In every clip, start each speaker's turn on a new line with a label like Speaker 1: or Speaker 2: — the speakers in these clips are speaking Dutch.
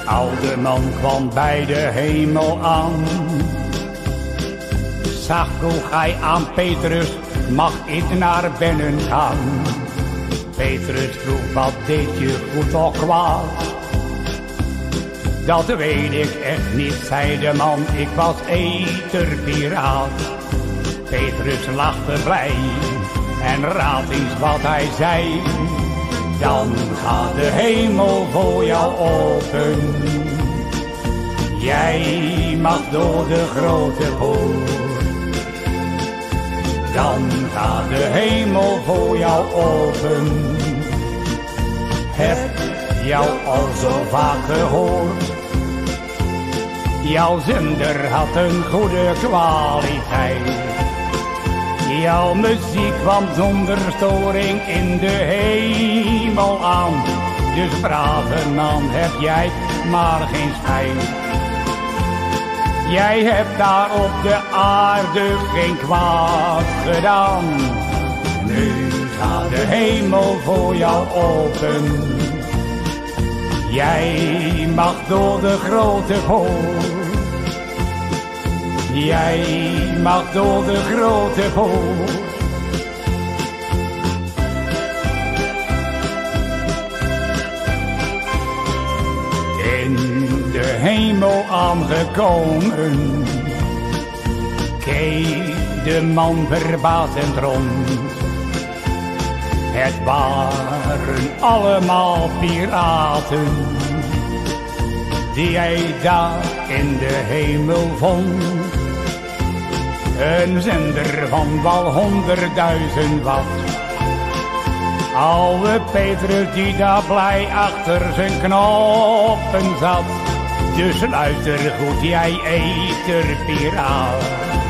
Speaker 1: oude man kwam bij de hemel aan. Zag vroeg hij aan Petrus, mag ik naar binnen gaan? Petrus vroeg, wat deed je goed of kwaad? Dat weet ik echt niet, zei de man, ik was eterpiraat. Petrus lachte blij en raad eens wat hij zei. Dan gaat de hemel voor jou open. Jij mag door de grote poort. Dan gaat de hemel voor jou open. Heb jou al zo vaak gehoord. Jouw zender had een goede kwaliteit. Jouw muziek kwam zonder storing in de hemel aan. Dus brave man, heb jij maar geen spijt. Jij hebt daar op de aarde geen kwaad gedaan. Nu gaat de hemel voor jou open. Jij mag door de grote poort. Jij mag door de grote poort. In de hemel aangekomen, keek de man verbazend rond. Het waren allemaal piraten, die hij daar in de hemel vond. Een zender van wel 100.000 watt. Oude Petrus die daar blij achter zijn knoppen zat. Dus luister goed, jij eterpiraat.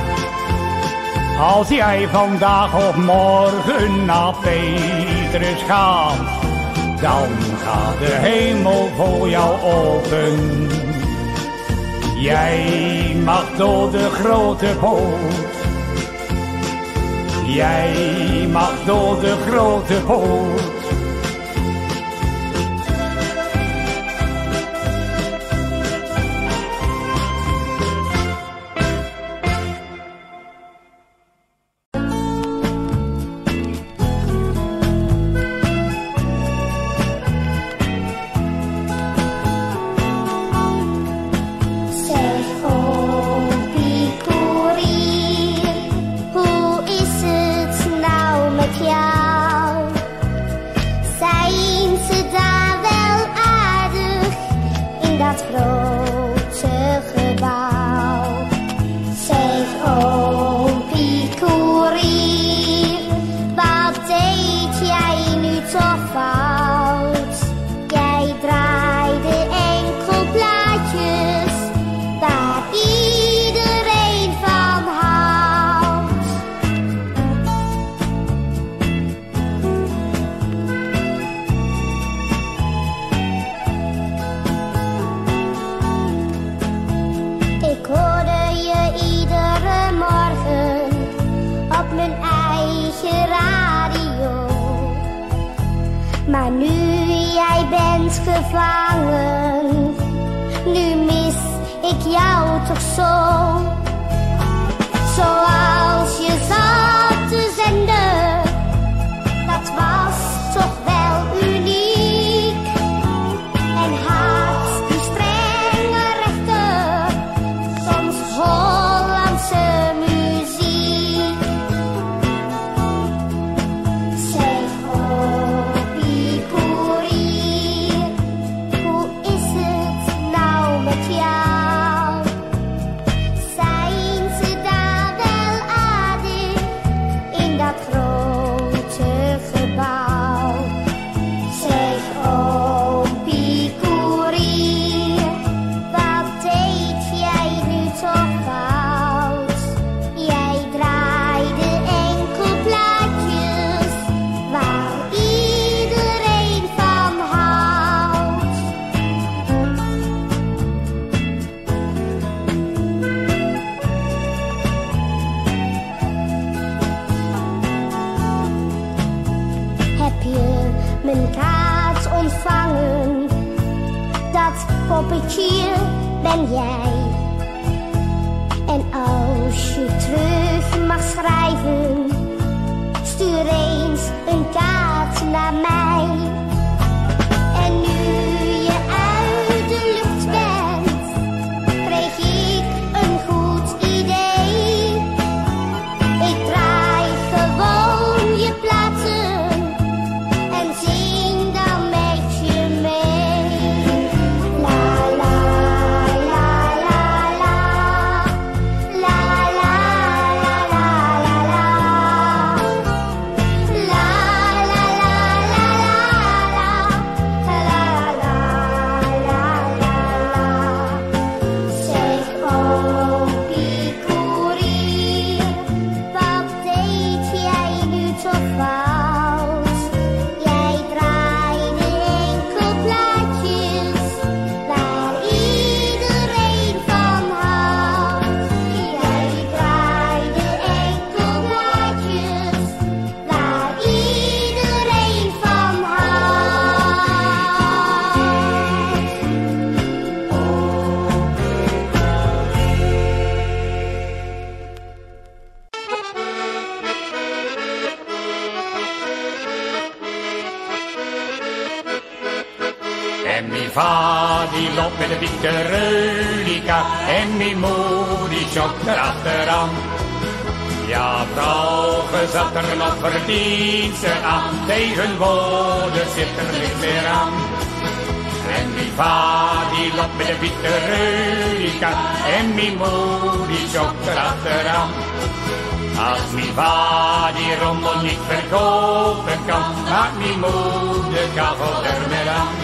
Speaker 1: Als jij vandaag of morgen naar Petrus gaat, dan gaat de hemel voor jou open. Jij mag door de grote poort. Jij mag door de grote poort.
Speaker 2: Maar nu jij bent gevangen, nu mis ik jou toch zo. Zoals je zat te zenden, dat was toch wel uniek. En had die strenge rechter soms Hollandse muziek. Zeg Hoppie Koerier, hoe is het nou met jou? poppetje ben jij. En als je terug mag schrijven, stuur eens een kaart naar mij. En nu je uit de lucht bent, kreeg ik een goed idee. Ik draai gewoon je platen en zing dan met je mee. La la la la la, la la la la la la, la la la la la la. Zeg oompie koerier, wat deed jij nu toch fout? Jij draaide enkel plaatjes waar iedereen van houdt. Jij draaide enkel plaatjes waar iedereen van houdt.
Speaker 1: En mijn vader die loopt met de witte Reulica en mijn moeder die schokt erachteraan. Ja, vroeger zat er nog verdiensten aan, tegenwoordig zit er niks meer aan. En mijn vader die loopt met de witte Reulica en mijn moeder die schokt erachteraan. Als mijn vader die rommel niet verkopen kan, maakt mijn moeder kachel er meer aan.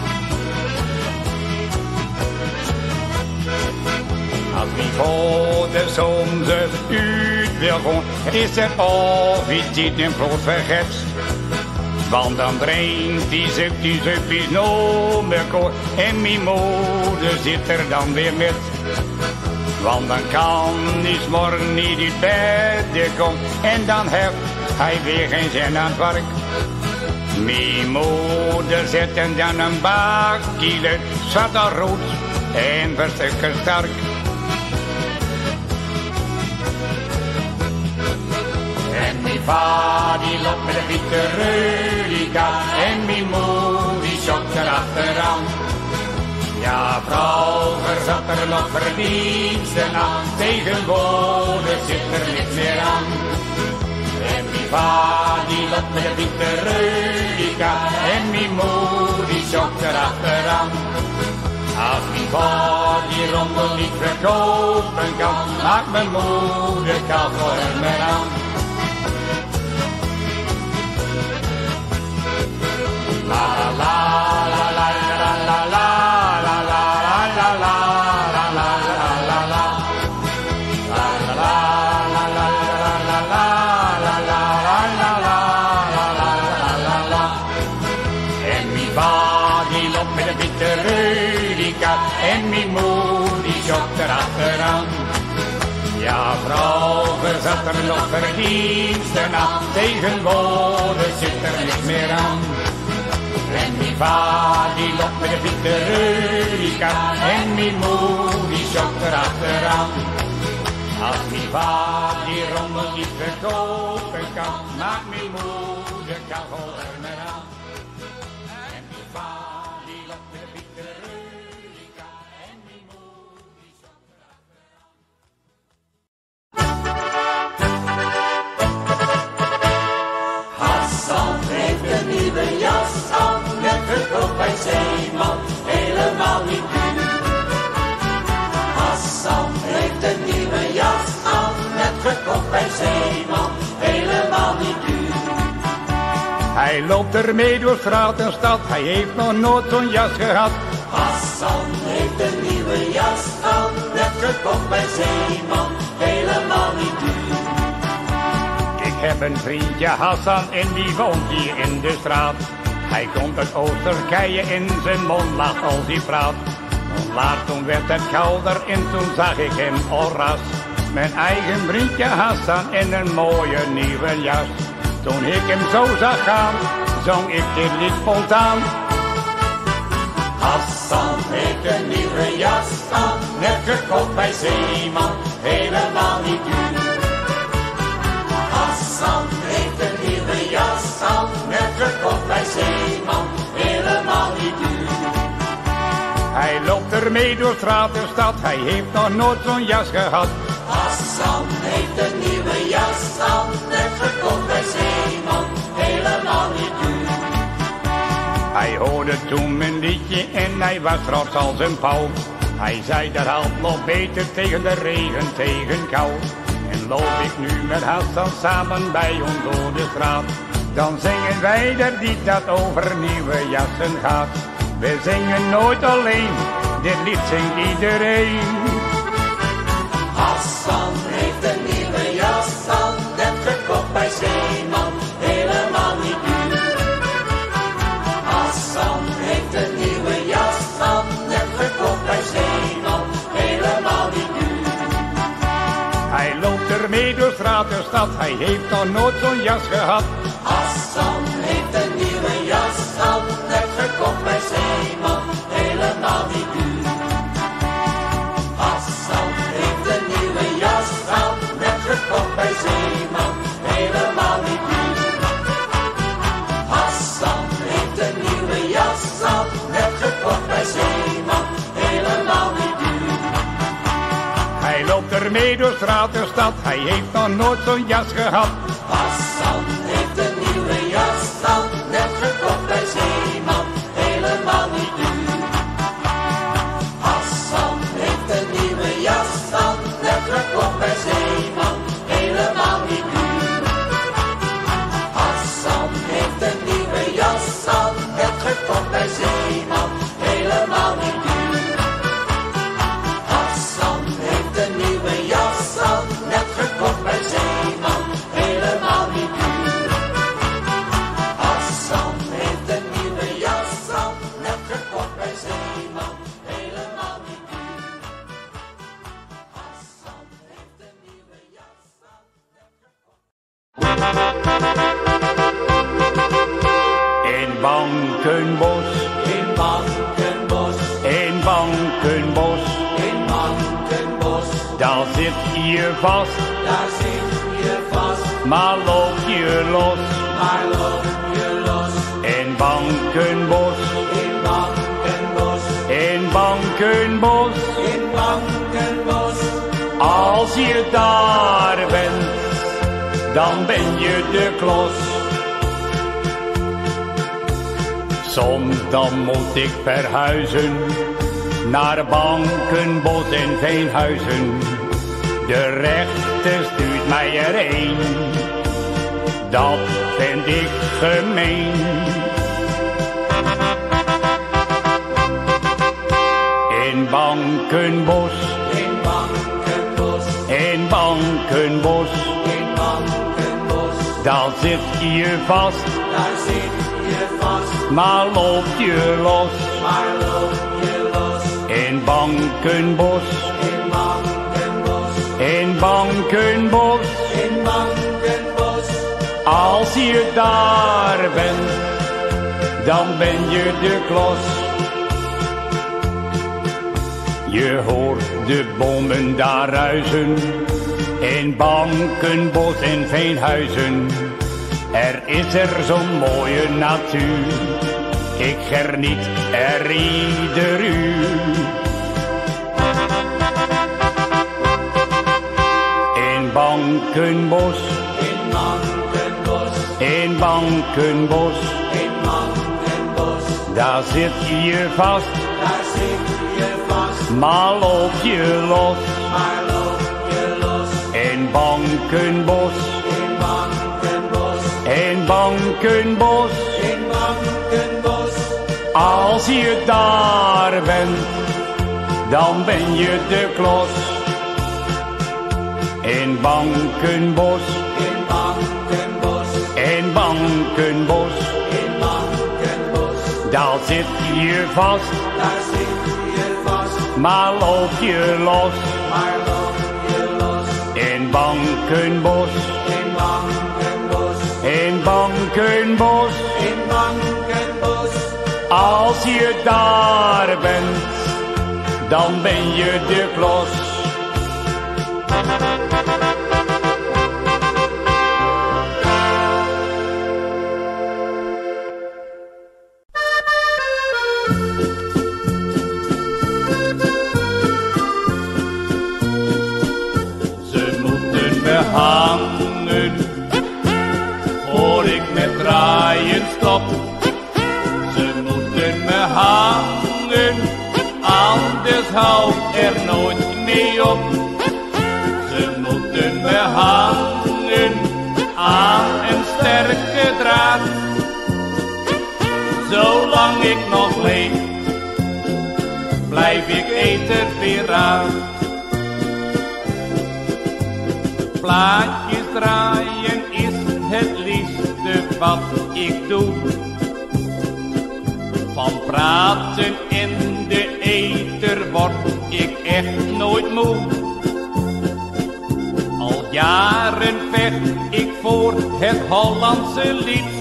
Speaker 1: Als mijn vader soms eens uit wil gaan, is er altijd een brood vergist. Want dan drinkt die zuppies nog meer koud en mijn moeder zit er dan weer met. Want dan kan hij 's morgen niet uit bed komen en dan heeft hij weer geen zin aan het werk. Mijn moeder zet hem dan een bakje zwart en rood en verstukken sterk. En mijn vader die loopt met de witte Reulica en mijn moeder die schokt erachteraan. Ja, vroeger zat er nog verdiensten aan, tegenwoordig zit er niks meer aan. En mijn vader die loopt met de witte Reulica en mijn moeder die schokt erachteraan. Als mijn vader die rommel niet verkopen kan, maakt mijn moeder kachel er meer aan. La la la la la la la la la la la la la la la la. La la la la la la la la la la la. En mijn vader die loopt met de witte Reulica en mijn moeder die schokt erachteraan. Ja, vroeger zat er nog verdiensten aan, tegenwoordig zit er niks meer aan. En mijn vader die loopt met de witte Reulica en mijn moeder die schokt erachteraan. Als mijn vader die rommel niet verkopen kan, maakt mijn moeder kachel er meer aan. En mijn vader die loopt met de witte Reulica en mijn moeder die schokt erachteraan.
Speaker 3: Hassan heeft een nieuwe jas aan, net gekocht bij Zeeman, helemaal niet duur. Hassan heeft een nieuwe jas aan, net gekocht bij Zeeman, helemaal niet duur.
Speaker 1: Hij loopt ermee door straat en stad, hij heeft nog nooit zo'n jas gehad.
Speaker 3: Hassan heeft een nieuwe jas aan, net gekocht bij Zeeman, helemaal niet duur.
Speaker 1: Ik heb een vriendje Hassan en die woont hier in de straat. Hij komt uit Oost-Turkije en zijn mond lacht als hij praat. Laat toen werd het kouder en toen zag ik hem al ras. Mijn eigen vriendje Hassan in een mooie nieuwe jas. Toen ik hem zo zag gaan, zong ik dit lied spontaan.
Speaker 3: Hassan heeft heeft een nieuwe jas aan, net gekocht bij Zeeman, helemaal niet duur. Hassan heeft een nieuwe jas aan, net gekocht bij Zeeman, helemaal niet duur.
Speaker 1: Hij loopt ermee door straat en stad, hij heeft nog nooit zo'n jas gehad.
Speaker 3: Hassan heeft een nieuwe jas aan, net gekocht bij Zeeman, helemaal niet duur.
Speaker 1: Hij hoorde toen mijn liedje en hij was trots als een pauw. Hij zei dat helpt nog beter tegen de regen, tegen kou. En loop ik nu met Hassan samen bij ons door de straat, dan zingen wij er niet dat over nieuwe jassen gaat. We zingen nooit alleen, dit lied zingt iedereen.
Speaker 3: Hassan heeft een nieuwe jas aan, net gekocht bij Zeeman, helemaal niet duur. Hassan heeft een nieuwe jas aan, net gekocht bij Zeeman, helemaal niet duur.
Speaker 1: Hij loopt ermee door straat en stad, hij heeft nog nooit zo'n jas gehad.
Speaker 3: Hassan heeft een nieuwe jas aan, net gekocht bij Zeeman, helemaal niet duur. Hassan heeft een nieuwe jas aan, net gekocht bij Zeeman, helemaal niet duur. Hassan heeft een nieuwe jas aan, net gekocht bij Zeeman, helemaal niet duur.
Speaker 1: Hij loopt ermee door straat en stad, hij heeft nog nooit zo'n jas gehad.
Speaker 3: Hassan heeft een nieuwe jas aan, net gekocht bij Zeeman, helemaal niet duur. Hassan heeft een nieuwe jas aan, net gekocht bij Zeeman, helemaal niet duur. Hassan heeft een nieuwe jas aan, net gekocht bij Zeeman, helemaal niet duur. Hassan heeft een nieuwe jas aan, net gekocht bij Zeeman, helemaal niet duur. Hassan heeft een nieuwe jas aan, net gekocht bij Zeeman, helemaal niet duur. Hassan heeft een nieuwe jas aan, net gekocht.
Speaker 1: In Bankenbos,
Speaker 3: In Bankenbos,
Speaker 1: in Bankenbos,
Speaker 3: in Bankenbos,
Speaker 1: daar zit je vast,
Speaker 3: daar zit je vast,
Speaker 1: maar loop je los.
Speaker 3: maar loop je los.
Speaker 1: In Bankenbos,
Speaker 3: In Bankenbos,
Speaker 1: in Bankenbos,
Speaker 3: in Bankenbos,
Speaker 1: als je daar bent, dan ben je de klos. Soms dan moet ik verhuizen naar Bankenbos en Veenhuizen. De rechter stuurt mij erheen, dat vind ik gemeen. In Bankenbos,
Speaker 3: in Bankenbos,
Speaker 1: in Bankenbos,
Speaker 3: in Bankenbos,
Speaker 1: daar zit je vast,
Speaker 3: daar zit je vast,
Speaker 1: maar loop je los.
Speaker 3: maar loop je los.
Speaker 1: In Bankenbos,
Speaker 3: In Bankenbos,
Speaker 1: in Bankenbos,
Speaker 3: in Bankenbos,
Speaker 1: als je daar bent, dan ben je de klos. Je hoort de bommen daar ruisen, in Bankenbos en Veenhuizen. Er is er zo'n mooie natuur, ik geniet er ieder uur. In Bankenbos,
Speaker 3: in Bankenbos,
Speaker 1: in Bankenbos,
Speaker 3: in Bankenbos,
Speaker 1: daar zit je vast,
Speaker 3: daar zit je vast,
Speaker 1: maar loop je los.
Speaker 3: maar loop je los.
Speaker 1: In Bankenbos,
Speaker 3: In Bankenbos,
Speaker 1: in Bankenbos,
Speaker 3: in Bankenbos,
Speaker 1: als je daar bent, dan ben je de klos. In Bankenbos,
Speaker 3: in Bankenbos,
Speaker 1: in Bankenbos,
Speaker 3: in Bankenbos,
Speaker 1: daar zit je vast,
Speaker 3: daar zit je vast,
Speaker 1: maar loop je los.
Speaker 3: maar loop je los.
Speaker 1: In Bankenbos,
Speaker 3: In Bankenbos,
Speaker 1: in Bankenbos,
Speaker 3: in Bankenbos,
Speaker 1: als je daar bent, dan ben je de klos. Ze moeten me hangen, voor ik met draaien stop. Ze moeten me hangen, anders hou er nooit mee op. Ze moeten me hangen aan een sterke draad. Zolang ik nog leef, blijf ik eterpiraat. Plaatjes draaien is het liefste wat ik doe. Van praten in de ether word ik echt nooit moe. Al jaren vecht ik voor het Hollandse lied.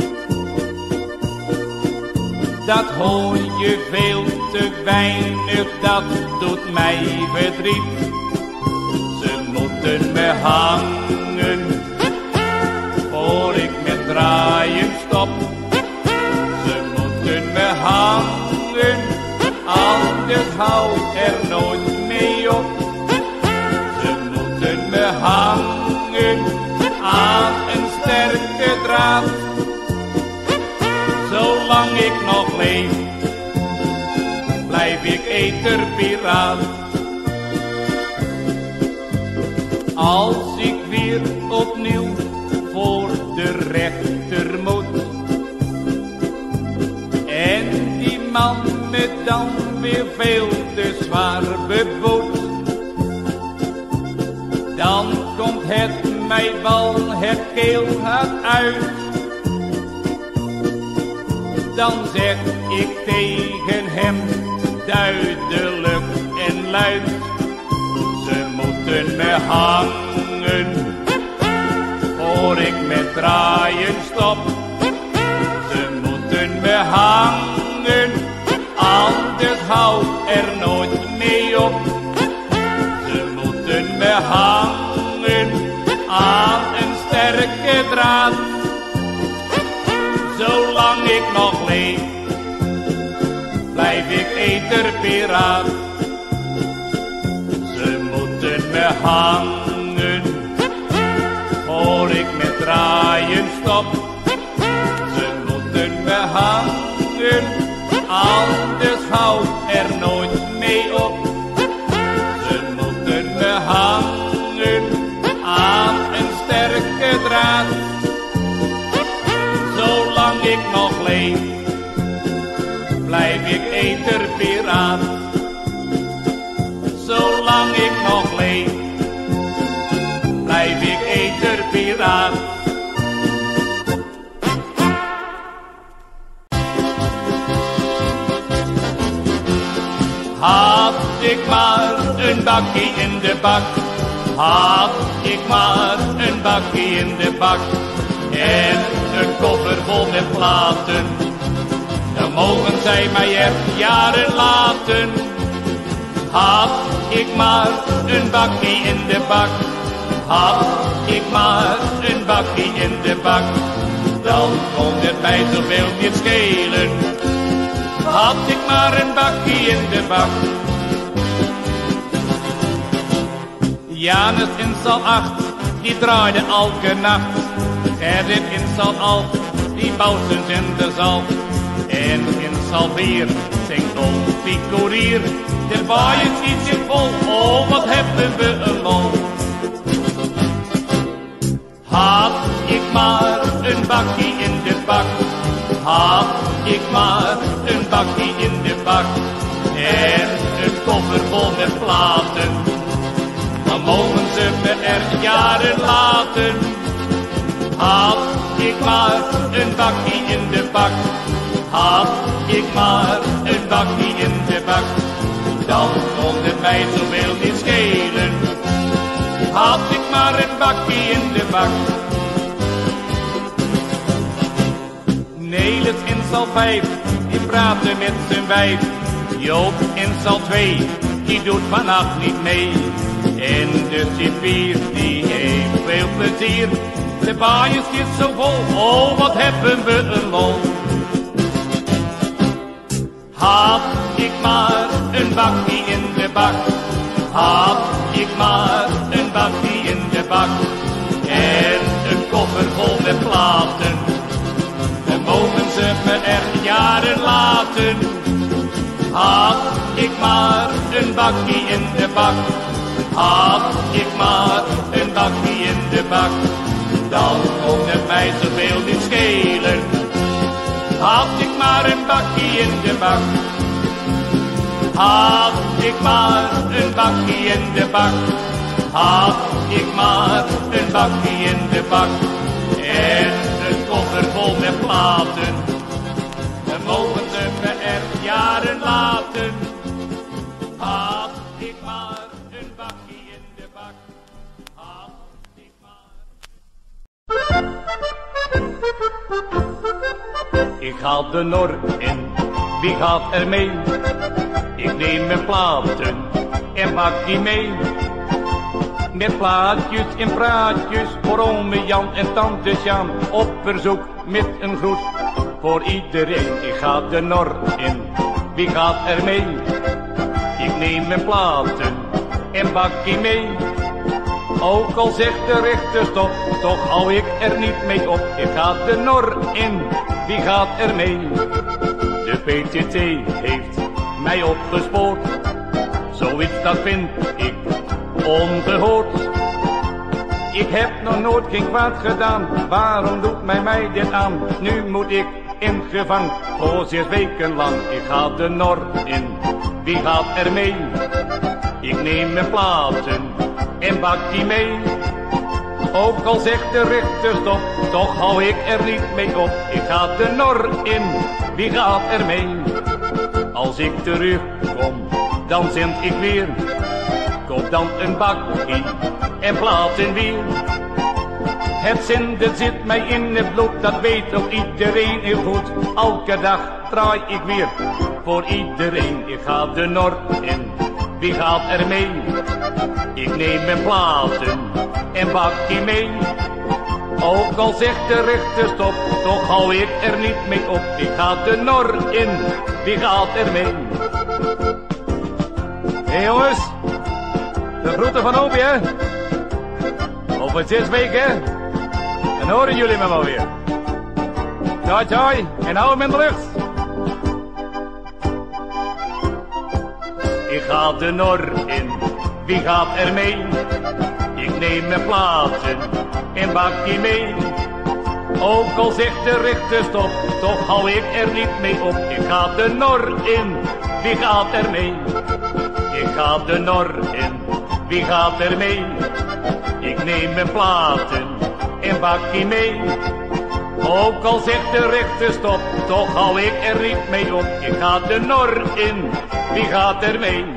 Speaker 1: Dat hoor je veel te weinig, dat doet mij verdriet. Ze moeten me hangen, voor ik met draaien stop. Ze moeten me hangen, anders hou er nooit mee op. Ze moeten me hangen aan een sterke draad. Zolang ik nog leef, blijf ik eterpiraat. Als ik weer opnieuw voor de rechter moet en die man me dan weer veel te zwaar beboet, dan komt het mij wel het keelhard uit. Dan zeg ik tegen hem duidelijk en luid: ze moeten me hangen, voor ik met draaien stop. Ze moeten me hangen, anders hou er nooit mee op. Ze moeten me hangen aan een sterke draad. Zolang ik nog leef, blijf ik eterpiraat. Ze moeten me hangen, voor ik met draaien stop. Ze moeten me hangen, anders hou er nooit mee op. Ze moeten me hangen aan een sterke draad. Zolang ik nog leef, blijf ik eterpiraat. Zolang ik nog leef, blijf ik eterpiraat. Had ik maar een bakkie in de bak, had ik maar een bakkie in de bak en een koffer vol met platen, dan mogen zij mij er jaren laten. Had ik maar een bakkie in de bak, had ik maar een bakkie in de bak, dan kon het mij zoveel niet schelen. Had ik maar een bakkie in de bak. Janus in zaal 8, die draaide elke nacht. Gerrit in zaal 11, die bouwstens in de zaal. En in zaal 4 zingt Olfie Koerier. De baaien ziet zich vol, oh wat hebben we een lol. Had ik maar een bakkie in de bak, had ik maar een bakkie in de bak en een koffer vol met platen, dan mogen ze me er jaren laten. Had ik maar een bakkie in de bak, had ik maar een bakkie in de bak, dan kon het mij zoveel niet schelen. Had ik maar een bakkie in de bak. Nelis in zaal 5, die praatte met zijn wijf. Joop in zaal 2, die doet vannacht niet mee. En de cipier, die heeft veel plezier. De baaiers zit zo vol, oh wat hebben we een lol. Had ik maar een bakkie in de bak. Had ik maar een bakkie in de bak. En een koffer vol met platen. Dan mogen ze me er jaren laten. Had ik maar een bakkie in de bak. Had ik maar een bakkie in de bak. Dan kon het mij zoveel niet schelen. Had ik maar een bakkie in de bak. Had ik maar een bakkie in de bak. Had ik maar een bakkie in de bak. En een koffer vol met platen. Dan mogen ze me er jaren laten. Had ik maar een bakkie in de bak. Had ik maar... Ik haal de nor in, wie gaat er mee? Ik neem mijn platen en maak die mee. Met plaatjes en praatjes voor ome Jan en tante Sjaan. Op verzoek met een groet voor iedereen. Ik ga de nor in, wie gaat er mee? Ik neem mijn platen en bak die mee. Ook al zegt de rechter stop, toch hou ik er niet mee op. Ik ga de nor in, wie gaat er mee? De PTT heeft mij opgespoord. Zoiets dat vind ik ongehoord. Ik heb nog nooit geen kwaad gedaan. Waarom doet mij dit aan? Nu moet ik in gevangen voor 6 weken lang. Ik ga de nor in, wie gaat er mee? Ik neem mijn platen en bak die mee. Ook al zegt de rechter stop, toch hou ik er niet mee op. Ik ga de nor in, wie gaat er mee? Als ik terugkom, dan zend ik weer. Koop dan een bakkie en platen weer. Het zenden zit mij in het bloed, dat weet ook iedereen heel goed. Elke dag draai ik weer voor iedereen. Ik ga de nor in, wie gaat er mee? Ik neem mijn platen en bakkie mee. Ook al zegt de rechter stop, toch hou ik er niet mee op. Ik ga de nor in, wie gaat er mee? Hé jongens, de groeten van Opie, hè? Over 6 weken, dan horen jullie me wel weer. Ciao, ciao, en hou hem in de lucht. Ik ga de nor in, wie gaat er mee? Ik neem mijn platen en bakkie mee. Ook al zegt de rechter stop, toch hou ik er niet mee op. Ik ga de nor in, wie gaat er mee? Ik ga de nor in, wie gaat er mee? Ik neem mijn platen en bakkie mee. Ook al zegt de rechter stop, toch hou ik er niet mee op. Ik ga de nor in, wie gaat er mee?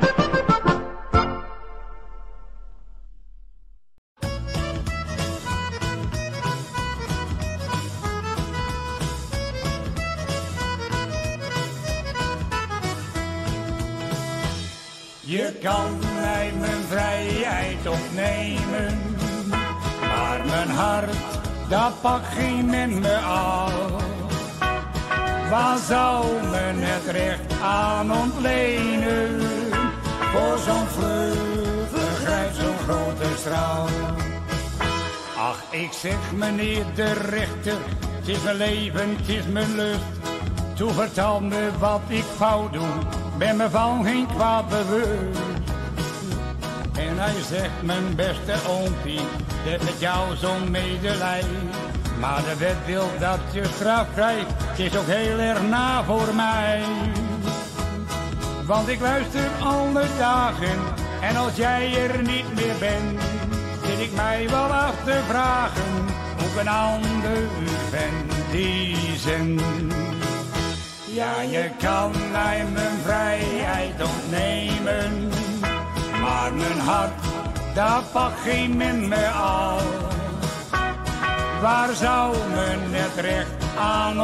Speaker 4: Je kan mij mijn vrijheid ontnemen, maar mijn hart, dat pakt geen men me af. Waar zou men het recht aan ontlenen, voor zo'n vlug grijpt zo'n grote straf? Ach, ik zeg meneer de rechter, het is mijn leven, het is mijn lust. Toe vertel me wat ik fout doe, ben me van geen kwaad bewust. En hij zegt, mijn beste oompie, dit met jou zo'n medelij. Maar de wet wil dat je straf krijgt, het is ook heel erg na voor mij. Want ik luister alle dagen, en als jij er niet meer bent, zit ik mij wel af te vragen, hoe een ander ben die zendt. Ja, je kan mij mijn vrijheid ontnemen, maar mijn hart, daar pakt geen men me af. Waar zou men het recht aan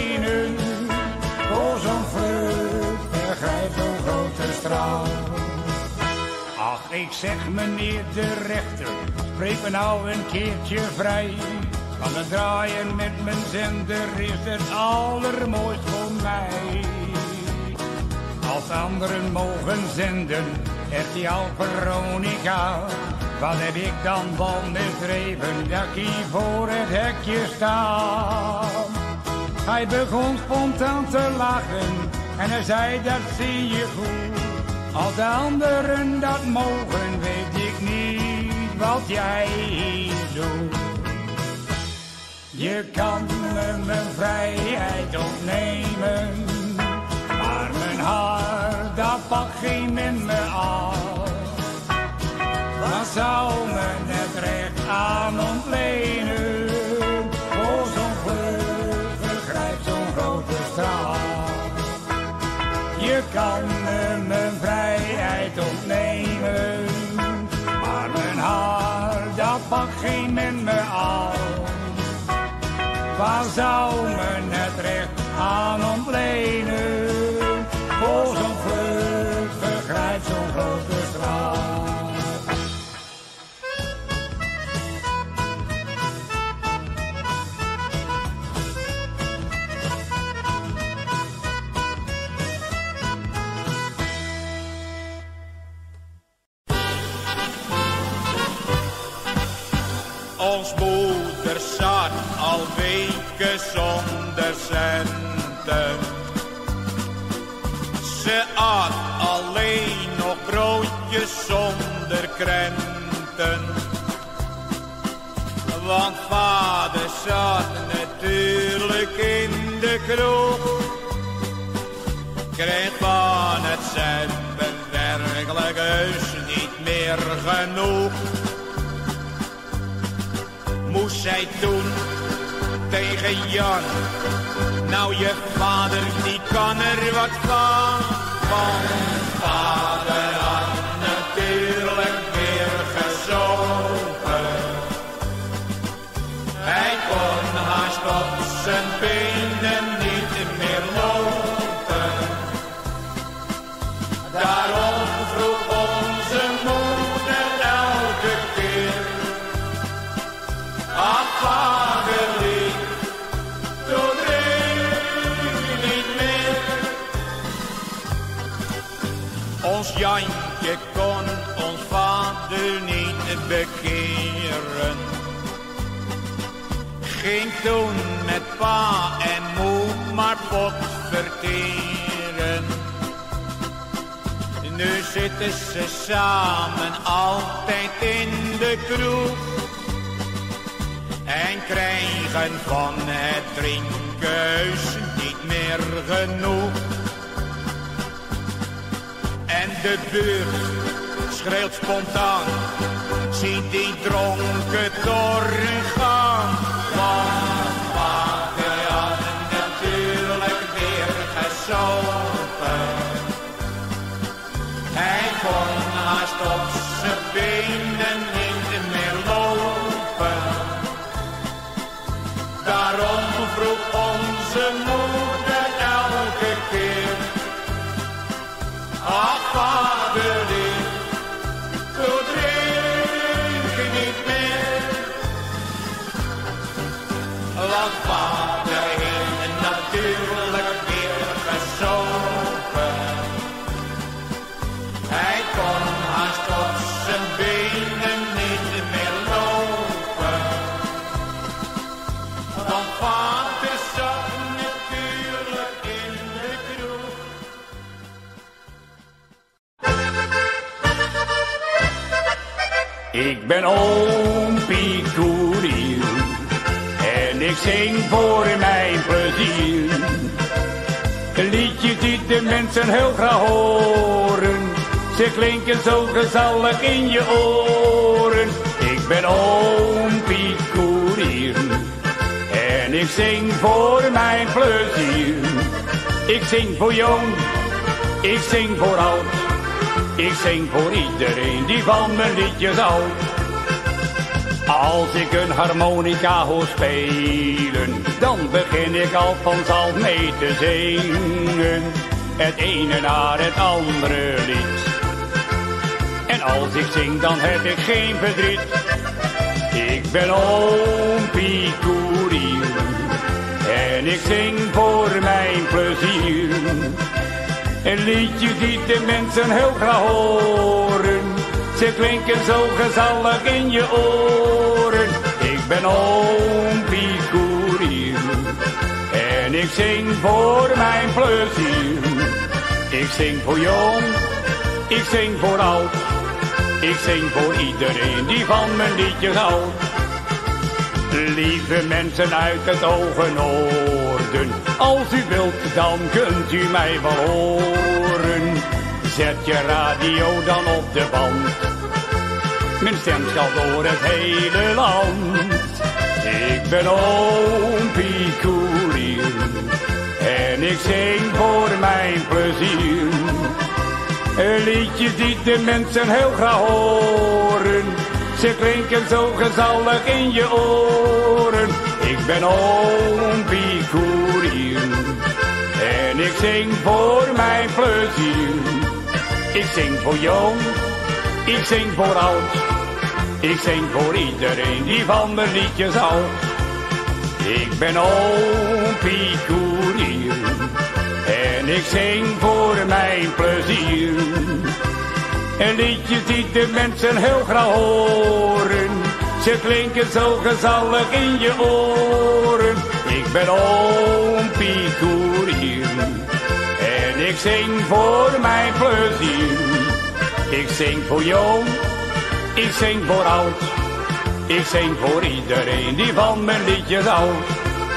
Speaker 4: ontlenen, voor zo'n vlucht vergrijpt zo'n grote straf? ik zeg meneer de rechter, spreek me nou een keertje vrij. Want het draaien met mijn zender is het allermooist voor mij. Als anderen mogen zenden, RTL Veronica. Wat heb ik dan wel misdreven, dat ik hier voor het hekje sta? Hij begon spontaan te lachen en hij zei, dat zie je goed. Als de anderen dat mogen, weet ik niet wat jij doet. Je kan me mijn vrijheid ontnemen, maar mijn hart, dat pakt geen min me af. Wat zou me net recht aan ontlenen, voor zo'n vlucht vergrijpt zo'n grote straf. Je kan me mijn vrijheid ontnemen, maar mijn hart, dat pakt geen min me af. Waar zou me net recht aan ontlenen, voor zo'n vlucht vergrijpt zo'n grote straf.
Speaker 5: Ons moeder zat al weken zonder centen. Ze at alleen nog broodjes zonder krenten. Want vader zat natuurlijk in de kroeg. Kreeg van het centen werkelijk heus niet meer genoeg. Moest zij toen tegen Jan, nou je vader die kan er wat van. Want vader had natuurlijk weer gezopen. Hij kon haast op zijn benen niet meer lopen. Daarom vroeg onze moeder elke keer: ach, vader lief, doe drink niet meer. Ons Jantje kon ons vader niet bekeren. Ging toen met pa en moe maar pot verteren. Nu zitten ze samen altijd in de kroeg en krijgen van het drinken niet meer genoeg. En de buurt schreeuwt spontaan, ziet die dronken toren gaan. Want vader had natuurlijk weer gezopen. Hij kon haast op zijn benen niet meer lopen. Daarom vroeg onze moeder elke keer: ach, vader lief, doe drink niet meer. Want vader heeft natuurlijk weer gezopen. Hij kon haast op zijn benen niet meer lopen. Want vader zat natuurlijk in de kroeg.
Speaker 4: Ik ben oompie Koeriel en ik zing voor mijn plezier. Liedjes die de mensen heel graag horen, ze klinken zo gezellig in je oren. Ik ben oompie Koeriel en ik zing voor mijn plezier. Ik zing voor jong, ik zing voor oud, ik zing voor iedereen die van mijn liedjes houdt. Als ik een harmonica hoor spelen, dan begin ik al vanzelf mee te zingen. Het ene naar het andere lied. En
Speaker 1: als ik zing, dan heb ik geen verdriet. Ik ben oompie Koerier en ik zing voor mijn plezier. Een liedje die de mensen heel graag horen, ze klinken zo gezellig in je oren. Ik ben oompie Koerier en ik zing voor mijn plezier. Ik zing voor jong, ik zing voor oud, ik zing voor iedereen die van mijn liedjes houdt. Lieve mensen uit het Oogenoorden, als u wilt dan kunt u mij wel horen. Zet je radio dan op de band, mijn stem gaat door het hele land. Ik ben oompie Koerier en ik zing voor mijn plezier. Een liedje die de mensen heel graag horen, ze klinken zo gezellig in je oren. Ik ben oompie Koerier en ik zing voor mijn plezier. Ik zing voor jong, ik zing voor oud, ik zing voor iedereen die van mijn liedjes houdt. Ik ben oompie Koerier en ik zing voor mijn plezier. Een liedje die de mensen heel graag horen, ze klinken zo gezellig in je oren. Ik ben oompie Koerier en ik zing voor mijn plezier. Ik zing voor jong, ik zing voor oud, ik zing voor iedereen die van mijn liedjes houdt.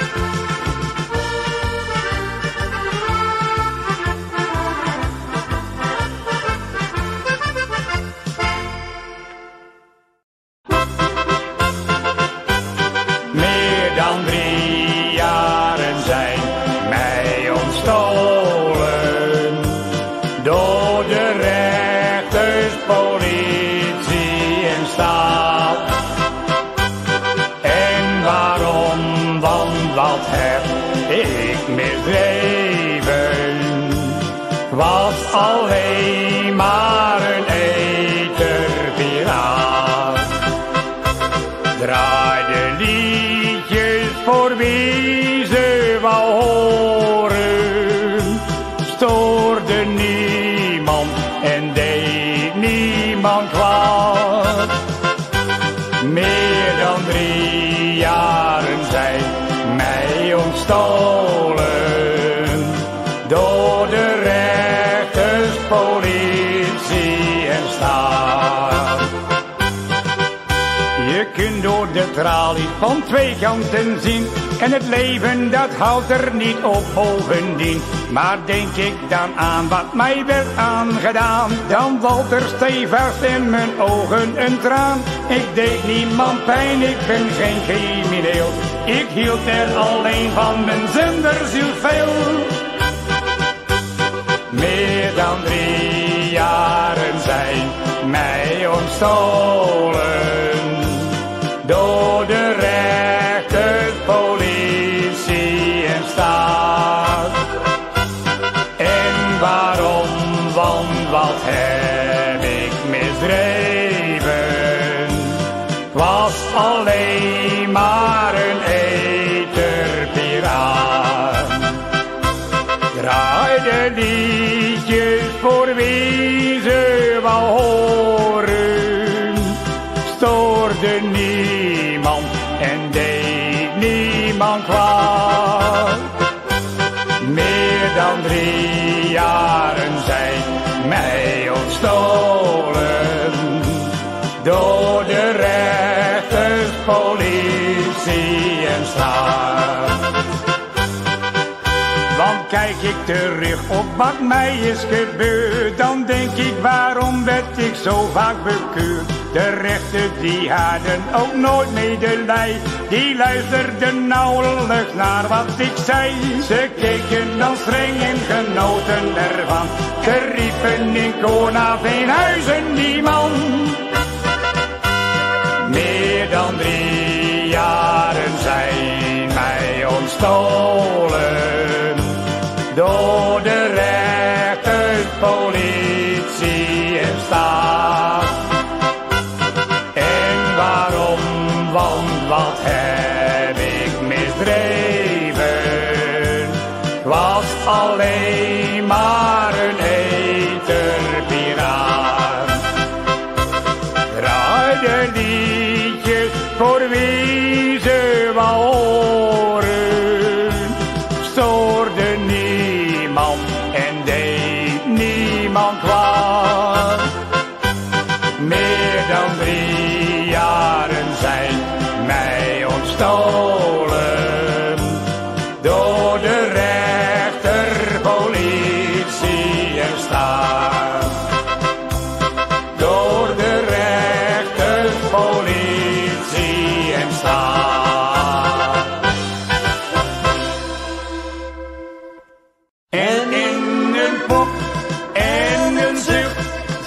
Speaker 1: Meer dan 3 jaren zijn mij ontstolen door de rechters, politie en staat. En waarom, want wat heb ik misdreven? Was alleen maar een eterpiraat. Draaide liedjes voor wie ze wou horen, stoorde niemand en deed niemand kwaad. Meer dan 3 jaren zijn mij ontstolen door de rechters, politie en staat. Je kunt door de tralies van 2 kanten zien en het leven dat houdt er niet op bovendien. Maar denk ik dan aan wat mij werd aangedaan, dan valt er stevig in mijn ogen een traan. Ik deed niemand pijn, ik ben geen crimineel, ik hield er alleen van mijn zenderziel veel. Meer dan 3 jaren zijn mij ontstolen door de rechters, politie en staat. En waarom, want wat heb ik misdreven? Was alleen maar een eterpiraat. Draaide liedjes voor wie ze wou horen, stoorde niemand en deed niemand kwaad. Meer dan 3 jaren zijn mij ontstolen door de rechters, politie en staat. Want kijk ik terug op wat mij is gebeurd, dan denk ik waarom werd ik zo vaak bekeurd. De rechters die hadden ook nooit medelij, die luisterden nauwelijks naar wat ik zei. Ze keken dan streng en genoten ervan, ze riepen in Koona-Veenhuizen die man. Meer dan 3 jaren zijn mij ontstolen door de rechters, politie en staat.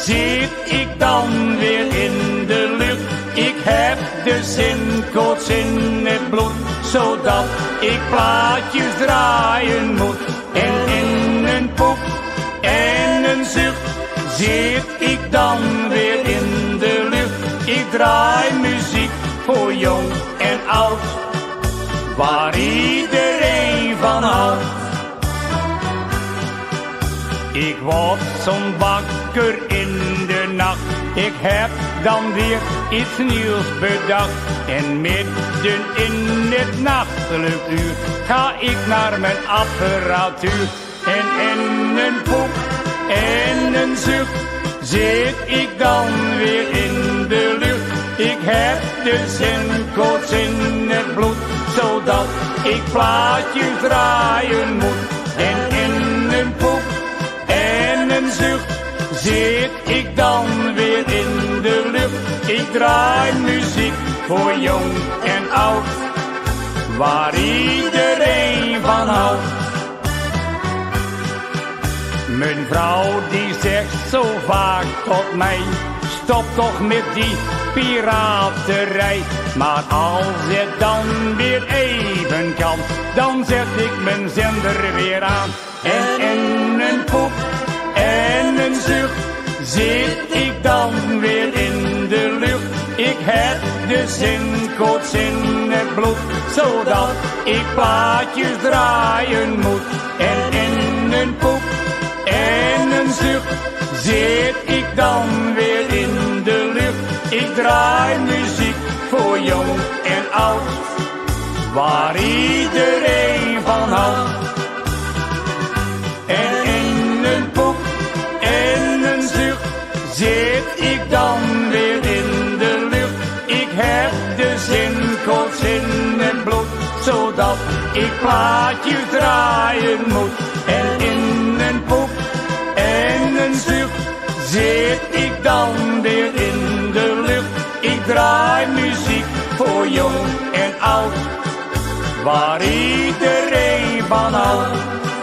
Speaker 1: zit ik dan weer in de lucht. Ik heb de zinkoorts in het bloed, zodat ik plaatjes draaien moet. En in een poep en een zucht zit ik dan weer in de lucht. Ik draai muziek voor jong en oud, waar iedereen van houdt. Ik word zo'n wakker in de nacht, ik heb dan weer iets nieuws bedacht. En midden in het nachtelijk uur ga ik naar mijn apparatuur. En in een poep en een zucht zit ik dan weer in de lucht. Ik heb de zinkoorts in het bloed, zodat ik plaatjes draaien moet. En in een poep en een zucht zit ik dan weer in de lucht. Ik draai muziek voor jong en oud, waar iedereen van houdt. Mijn vrouw die zegt zo vaak tot mij, stop toch met die piraterij. Maar als het dan weer even kan, dan zet ik mijn zender weer aan. En in een poep en een zucht zit ik dan weer in de lucht. Ik heb de zinkoorts in het bloed, zodat ik plaatjes draaien moet. En in een poep en een zucht zit ik dan weer in de lucht. Ik draai muziek voor jong en oud, waar iedereen van houdt. En in een poep en een zucht zit ik dan weer in de lucht. Ik heb de zinkoorts in het bloed, zodat ik plaatjes draaien moet. En in een poep en een zucht zit ik dan weer in de lucht. Ik draai muziek voor jong en oud, waar iedereen van houdt.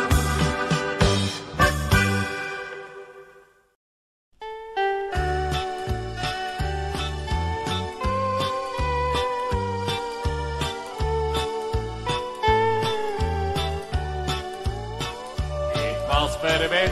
Speaker 5: Ik was ver weg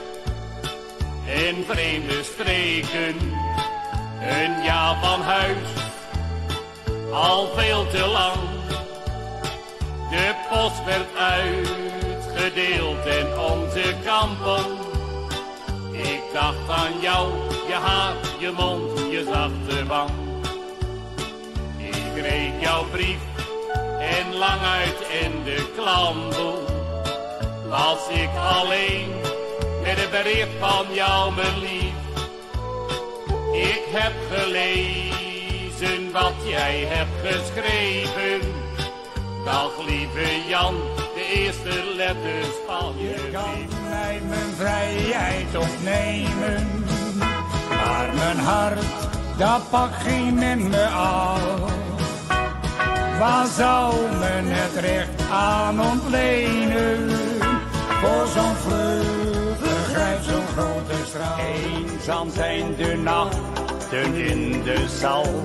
Speaker 5: in vreemde streken, een jaar van huis, al veel te lang. De post werd uitgedeeld in onze kampong. Ik dacht aan jou, je haar, je mond, je zachte wang. Ik kreeg jouw brief en lang uit in de klamboe was ik alleen met een bericht van jou, mijn lief. Ik heb gelezen wat jij hebt geschreven. Dag lieve Jan, de eerste letters van je
Speaker 1: Je kan
Speaker 5: brief.
Speaker 1: mij mijn vrijheid ontnemen, maar mijn hart, dat pakt geen men me af. Waar zou men het recht aan ontlenen, voor zo'n vlugge grijp, zo'n grote straal? Eenzaam zijn de nachten in de zal,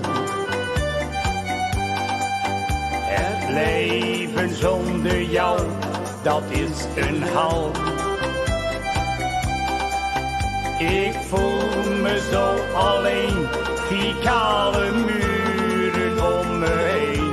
Speaker 1: het leven zonder jou, dat is een hel. Ik voel me zo alleen, die kale muren om me heen.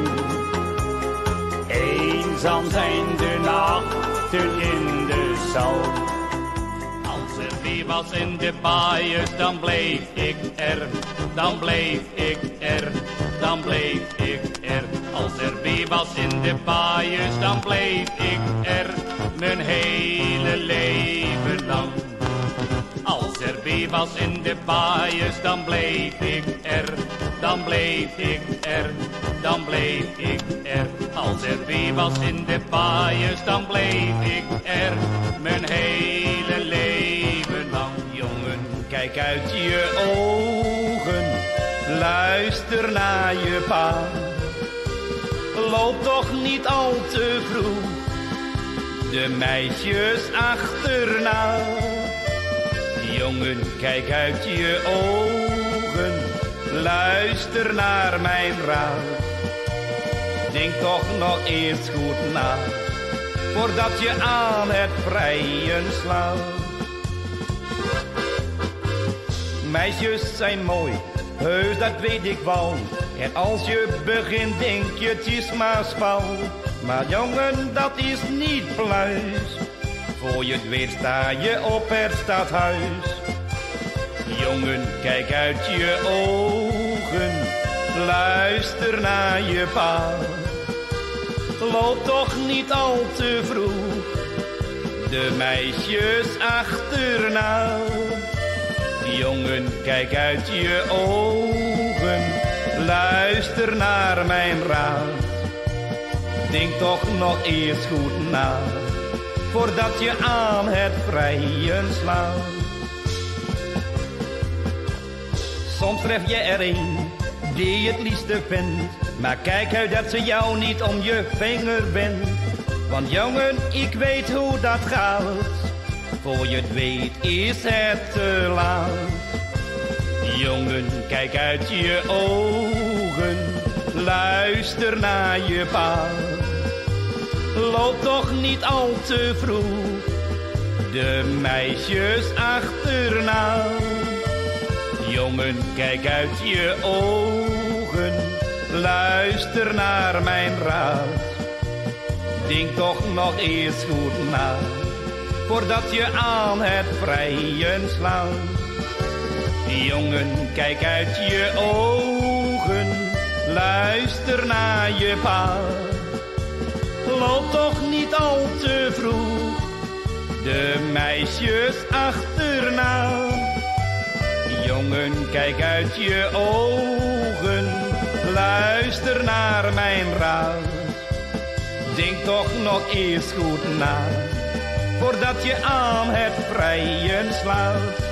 Speaker 1: Eenzaam zijn de nachten in de zal.
Speaker 5: Als er weer was in de baaiers, dan bleef ik er, dan bleef ik er, dan bleef ik er. Als er weer was in de baaiers, dan bleef ik er, mijn hele leven lang. Als er weer was in de baaiers, dan bleef ik er, dan bleef ik er, dan bleef ik er. Als er weer was in de baaiers, dan bleef ik er, mijn hele leven lang.
Speaker 6: Jongen, kijk uit je ogen, luister naar je pa. Loop toch niet al te vroeg de meisjes achterna. Jongen, kijk uit je ogen, luister naar mijn raad. Denk toch nog eerst goed na, voordat je aan het vrijen slaat. Meisjes zijn mooi, heus dat weet ik wel. En als je begint denk je het is maar spel. Maar jongen, dat is niet pluis. Voor je het weet sta je op het stadhuis. Jongen, kijk uit je ogen, luister naar je pa. Loop toch niet al te vroeg de meisjes achterna. Jongen, kijk uit je ogen, luister naar mijn raad. Denk toch nog eerst goed na, voordat je aan het vrijen slaat. Soms tref je er een die je het liefste vindt, maar kijk uit dat ze jou niet om je vinger wint. Want jongen, ik weet hoe dat gaat, voor je het weet is het te laat. Jongen, kijk uit je ogen, luister naar je pa. Loop toch niet al te vroeg de meisjes achterna. Jongen, kijk uit je ogen, luister naar mijn raad. Denk toch nog eerst goed na, voordat je aan het vrijen slaat. Jongen, kijk uit je ogen, luister naar je pa. Loop toch niet al te vroeg de meisjes achterna. Jongen, kijk uit je ogen, luister naar mijn raad. Denk toch nog eerst goed na, voordat je aan het vrijen slaat.